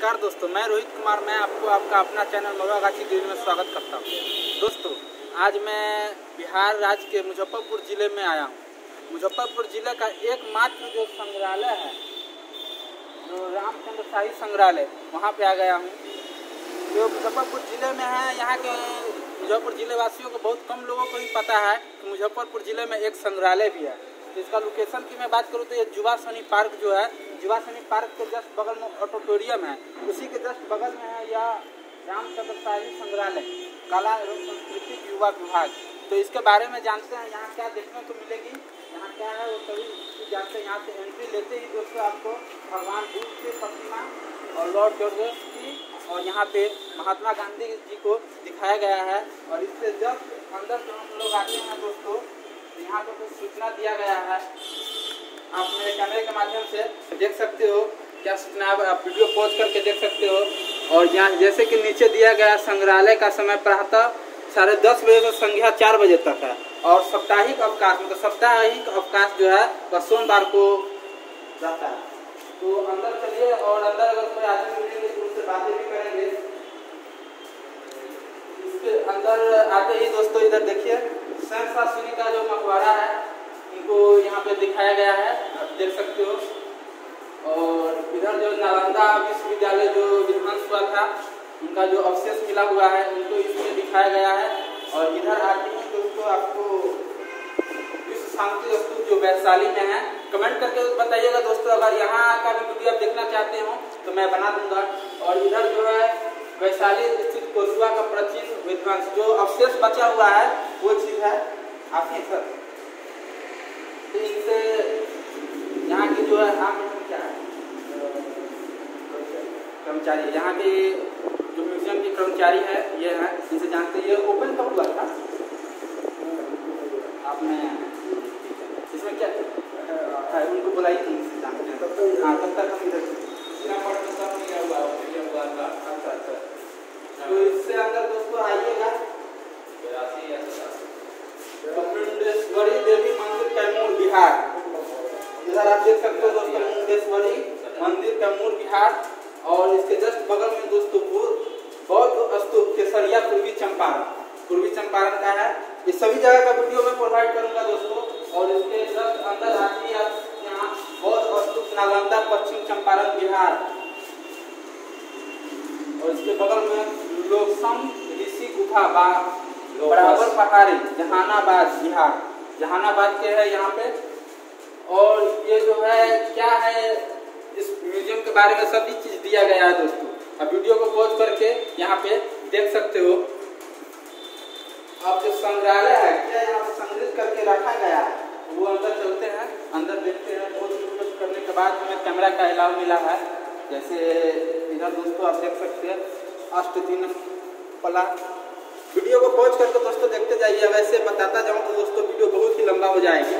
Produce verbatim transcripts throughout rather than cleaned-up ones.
नमस्कार दोस्तों, मैं रोहित कुमार मैं आपको आपका अपना चैनल महुआ गाछी डेयरी में स्वागत करता हूँ। दोस्तों, आज मैं बिहार राज्य के मुजफ्फरपुर ज़िले में आया हूँ। मुजफ्फरपुर ज़िले का एकमात्र जो संग्रहालय है, जो रामचंद्र शाही संग्रहालय, वहाँ पे आ गया हूँ। जो मुजफ्फरपुर ज़िले में है, यहाँ के मुजफ्फरपुर ज़िले वासियों को बहुत कम लोगों को ही पता है कि मुजफ्फरपुर ज़िले में एक संग्रहालय भी है। इसका लोकेशन की मैं बात करूँ तो ये युवा सैनिक पार्क जो है, युवा सैनिक पार्क के जस्ट बगल में ऑडिटोरियम है, उसी के जस्ट बगल में है यह रामचंद्र शाही संग्रहालय, कला एवं संस्कृति युवा विभाग। तो इसके बारे में जानते हैं, यहाँ क्या देखने को मिलेगी, यहाँ क्या है वो सभी जानते हैं। यहाँ से एंट्री लेते ही दोस्तों आपको भगवान बुद्ध की प्रतिमा और लॉर्ड जॉर्ज की और यहाँ पे महात्मा गांधी जी को दिखाया गया है। और इससे जस्ट अंदर जो हम लोग आते हैं दोस्तों, यहाँ पर कुछ सूचना दिया गया है, आप मेरे कैमरे के माध्यम से देख सकते हो क्या सूचना, आप वीडियो पॉज करके देख सकते हो। और यहाँ जैसे कि नीचे दिया गया संग्रहालय का समय प्रातः साढ़े दस बजे से संध्या चार बजे तक है और साप्ताहिक अवकाश मतलब साप्ताहिक अवकाश जो है वह सोमवार को रहता है। तो अंदर चलिए और अंदर अगर कोई आदमी मिलेंगे तो उससे बातें भी करेंगे। इसके अंदर आते ही दोस्तों इधर देखिए सहस्रासुरी का जो मकबरा है इनको यहाँ पे दिखाया गया है, आप देख सकते हो। और इधर जो नालंदा विश्वविद्यालय जो विध्वंस हुआ था उनका जो अवशेष मिला हुआ है उनको इसमें दिखाया गया है। और इधर आते ही दोस्तों आपको विश्व शांति स्तूप जो वैशाली में है, कमेंट करके बताइएगा दोस्तों, अगर यहाँ का भी वीडियो आप देखना चाहते हो तो मैं बना दूंगा। और इधर जो है वैशाली स्थित कोसुआ का प्राचीन विध्वंस जो अवशेष बचा हुआ है वो चीज है आपकी सर। तो इनसे यहाँ की जो है आप क्या है कर्मचारी, यहाँ के जो म्यूजियम के कर्मचारी है ये है, इनसे जानते हैं। ये ओपन कब हुआ था आपने, इसमें क्या है उनको बुलाइए, इनसे जानते हैं। तब तक हाँ तब तक हम इधर अच्छा अच्छा। तो इससे अंदर दोस्तों आइएगा तो मुंडेश्वरी देवी मंदिर कैमूर बिहार, इधर आप देख सकते हो दोस्तों मुंडेश्वरी मंदिर कैमूर बिहार। और इसके जस्ट बगल में दोस्तों बौद्ध स्तूप केसरिया पूर्वी चंपारण पूर्वी चंपारण का है। ये सभी जगह का वीडियो मैं प्रोवाइड करूंगा दोस्तों। और इसके जस्ट अंदर आती है यहाँ बौद्ध स्तूप नालंदा पश्चिम चंपारण बिहार। और इसके बगल में लोकसम ऋषि गुफा बराबर पहाड़ी जहानाबाद बिहार, जहानाबाद के है यहाँ पे। और ये जो है क्या है इस म्यूजियम के बारे में सभी चीज दिया गया है दोस्तों, अब वीडियो को पॉज करके यहाँ पे देख सकते हो। अब जो संग्रहालय है क्या यहाँ पे संग्रहित करके रखा गया है वो अंदर चलते हैं, अंदर देखते हैं। बहुत वीडियो करने के बाद हमें कैमरा का अलाव मिला है। जैसे इधर दोस्तों आप देख सकते हैं अष्टदिन पला। वीडियो को पॉज करके दोस्तों देखते जाइए, वैसे बताता जाऊँ तो दोस्तों वीडियो बहुत ही लंबा हो जाएगी।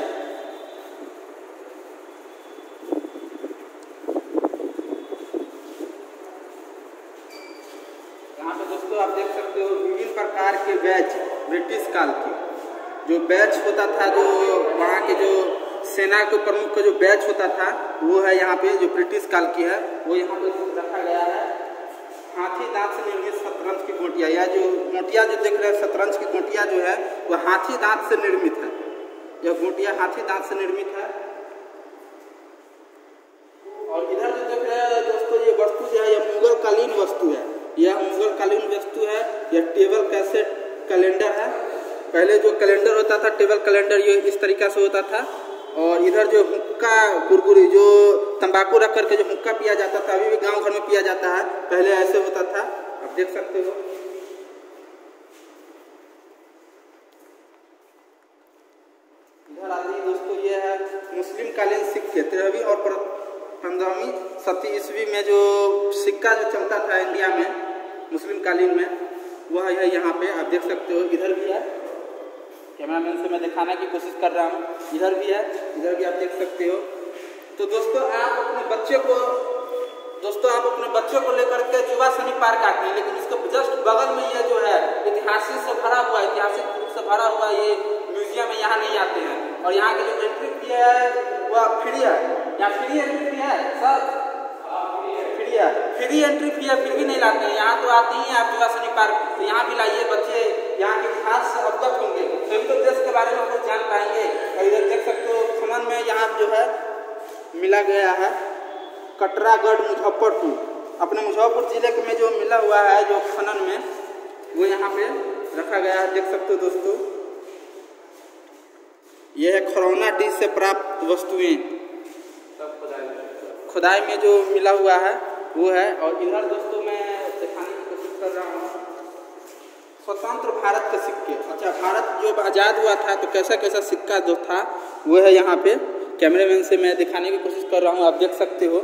आप देख सकते हो विभिन्न प्रकार के बैच, ब्रिटिश काल के जो बैच होता था, जो वहाँ के जो सेना के प्रमुख का जो बैच होता था वो है यहाँ पे, जो ब्रिटिश काल की है वो यहाँ पे रखा गया है। हाथी दांत से निर्मित शतरंज की गोटियाँ, या जो गोटियाँ जो देख रहे हैं शतरंज की गोटियाँ जो है वो हाथी दांत से निर्मित है। यह गोटियाँ हाथी दांत से निर्मित है। और इधर जो देख रहे हैं दोस्तों ये वस्तु जो है यह मुगल कालीन वस्तु है, यह मुगल कालीन वस्तु है। यह टेबल कैसेट कैलेंडर है। पहले जो कैलेंडर होता था टेबल कैलेंडर ये इस तरीका से होता था। और इधर जो हुक्का कुरकुरी जो तंबाकू रख करके जो हुक्का पिया जाता था, अभी भी गांव घर में पिया जाता है, पहले ऐसे होता था, आप देख सकते हो। इधर आते ही दोस्तों ये है मुस्लिम कालीन सिक्के, तेरहवीं और पंद्रहवीं सती ईस्वी में जो सिक्का जो चलता था इंडिया में मुस्लिम कालीन में, वह है यहाँ पे आप देख सकते हो। इधर भी है, कैमरामैन से मैं दिखाने की कोशिश कर रहा हूँ, इधर भी है, इधर भी आप देख सकते हो। तो दोस्तों आप अपने बच्चे को दोस्तों आप अपने बच्चों को लेकर के युवा सैनिक पार्क आते हैं, लेकिन इसके जस्ट बगल में ये जो है ऐतिहासिक से भरा हुआ ऐतिहासिक रूप से भरा हुआ ये म्यूजियम है, यहाँ नहीं आते हैं। और यहाँ की जो एंट्री फी है वह फ्री है, यहाँ फ्री एंट्री फी है सर, फ्री है। फ्री एंट्री फी है फिर भी नहीं लाते हैं। यहाँ तो आते ही आप युवा सैनिक पार्क, तो यहाँ भी लाइए, बच्चे यहाँ के इतिहास से अवगत होंगे, तभी तो देश के बारे में कुछ जान पाएंगे। और इधर देख सकते हो खनन में यहाँ जो है मिला गया है कटरागढ़ मुजफ्फरपुर, अपने मुजफ्फरपुर जिले में जो मिला हुआ है जो खनन में, वो यहाँ पे रखा गया है। देख सकते हो दोस्तों, यह है खरौना डिश से प्राप्त वस्तुएं, खुदाई में जो मिला हुआ है वो है। और इधर दोस्तों मैं दिखाने की कोशिश कर रहा हूँ स्वतंत्र भारत के सिक्के। अच्छा, भारत जो आज़ाद हुआ था तो कैसा कैसा सिक्का जो था वो है यहाँ पे, कैमरेमैन से मैं दिखाने की कोशिश कर रहा हूँ, आप देख सकते हो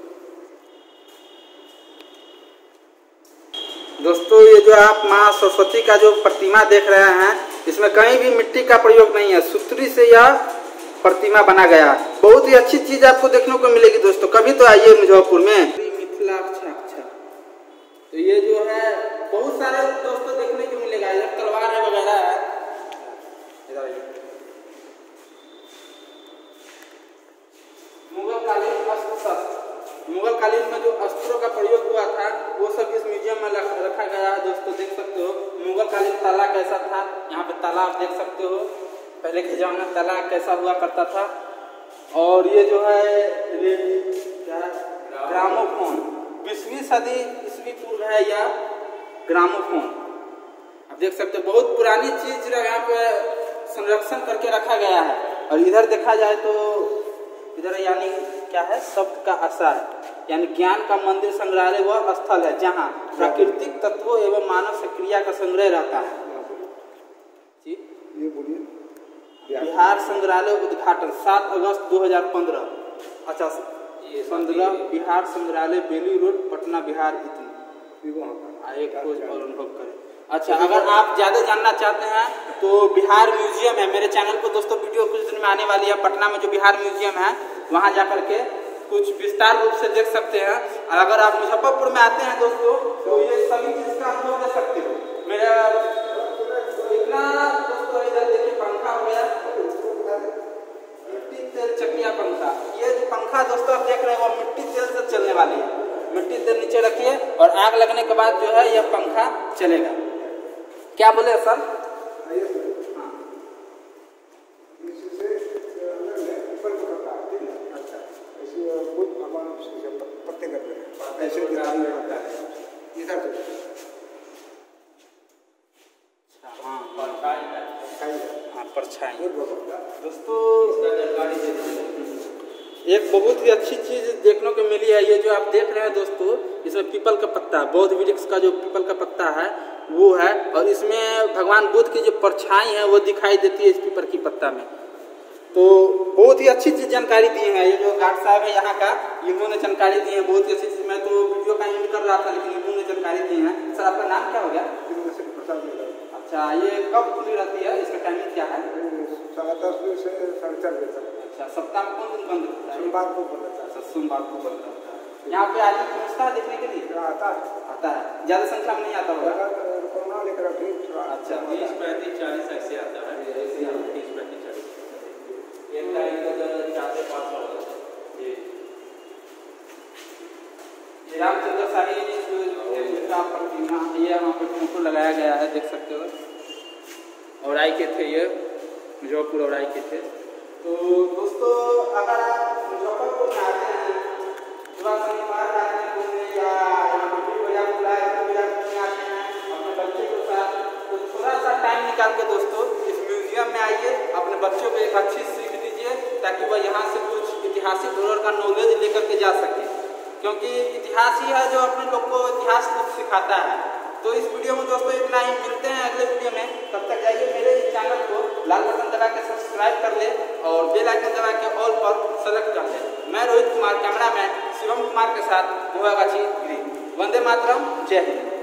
दोस्तों। ये जो आप माँ सरस्वती का जो प्रतिमा देख रहे हैं, इसमें कहीं भी मिट्टी का प्रयोग नहीं है, सुतरी से यह प्रतिमा बना गया। बहुत ही अच्छी चीज आपको देखने को मिलेगी दोस्तों, कभी तो आइए मुजफ्फरपुर में। मिथिला अच्छा, तो ये जो है बहुत सारे दोस्तों देखने को मिलेगा। इधर तलवार है वगैरह है, मुगल कालीन अस्त्र, मुगल कालीन में जो अस्त्रों का प्रयोग हुआ था वो सब इस म्यूजियम में रखा गया है दोस्तों। देख सकते हो मुगल कालीन ताला कैसा था, यहाँ पे ताला आप देख सकते हो, पहले के जमाने में ताला कैसा हुआ करता था। और ये जो है क्या ग्रामोफोन, बीसवीं सदी ईस्वी पूर्व है या ग्रामोफोन, आप देख सकते हो बहुत पुरानी चीज यहाँ पे संरक्षण करके रखा गया है। और इधर देखा जाए तो इधर यानी क्या है, शब्द का आसार, यानी ज्ञान का मंदिर संग्रहालय वह स्थल है जहाँ प्राकृतिक तत्वों एवं मानव से क्रिया का संग्रह रहता है। जी ये बोलिए। बिहार संग्रहालय उद्घाटन सात अगस्त दो हजार पंद्रह। अच्छा, पंद्रह बिहार संग्रहालय बेली रोड पटना बिहार। इतनी एक खोज और अनुभव करें। अच्छा, अगर आप ज़्यादा जानना चाहते हैं तो बिहार म्यूजियम है मेरे चैनल पर दोस्तों, वीडियो कुछ दिन में आने वाली है। पटना में जो बिहार म्यूजियम है वहाँ जा करके कुछ विस्तार रूप से देख सकते हैं। और अगर आप मुजफ्फरपुर में आते हैं दोस्तों तो ये सभी चीज़ का अनुभव ले सकते हो। मेरा इतना दोस्तों, इधर देखिए पंखा हो गया, मिट्टी तेल चकिया पंखा। ये जो पंखा दोस्तों आप देख रहे हैं वो मिट्टी तेल से चलने वाली है। मिट्टी तेल नीचे रखिए और आग लगने के बाद जो है यह पंखा चलेगा। क्या बोले सर? हाँ, अच्छा, पत्ते करते हैं ऐसे इधर। हाँ, परछाई दोस्तों, एक बहुत ही अच्छी चीज देखने को मिली है। ये जो आप देख रहे हैं दोस्तों, इसमें पीपल का पत्ता, बौद्ध वृक्ष का जो पीपल का पत्ता है वो है, और इसमें भगवान बुद्ध की जो परछाई है वो दिखाई देती है इस पीपल की पत्ता में। तो बहुत ही अच्छी चीज जानकारी दी है। ये जो गार्ड साहब है यहाँ का, इन्होंने जानकारी दी है बहुत ही अच्छी चीज। मैं तो वीडियो का एडिट कर रहा था लेकिन इन्होंने जानकारी दी है। सर आपका नाम क्या हो गया? अच्छा, ये कब खुली रहती है, इसका टाइमिंग क्या है? साढ़े दस से साढ़े चार बजे तक। अच्छा, सप्ताह में कौन दिन बंद रहता है? सोमवार को बंद रहता है। अच्छा, सोमवार को बंद रहता है। यहाँ पे आदमी पहुँचता है देखने के लिए? आता है, आता है, ज़्यादा संख्या में नहीं आता होगा। अच्छा, बीस पैंतीस चालीस ऐसे आता है, ऐसे तीस पैंतीस चालीस एक टाइम चार से पाँच सौ जी। ये रामचंद्र शाही का प्रतिमा, ये यहाँ पे फोटो लगाया गया है, देख सकते हो। औराई के थे ये, मुजफ्फरपुर औराई के थे। तो दोस्तों, अगर आप मुजफ्फरपुर में आते हैं, युवा सैनिक पार्क आते हैं घूमने, या यहाँ पे भैया बुलाए तो भैया घूमने आते हैं अपने बच्चे के साथ, तो थोड़ा सा टाइम निकाल के दोस्तों इस म्यूजियम में आइए, अपने बच्चों को एक अच्छी सीख दीजिए ताकि वह यहाँ से कुछ ऐतिहासिक धरोहर का नॉलेज लेकर के जा सके, क्योंकि इतिहास ही है जो अपने लोग को इतिहास कुछ सिखाता है। तो इस वीडियो में दोस्तों इतना ही, मिलते हैं अगले वीडियो में। तब तक जाइए मेरे इस चैनल को लाल बटन दबा के सब्सक्राइब कर ले और बेल आइकन दबा के ऑल पर सेलेक्ट कर ले। मैं रोहित कुमार, कैमरामैन शिवम कुमार के साथ, मुहागाछी ग्रीन। वंदे मातरम, जय हिंद।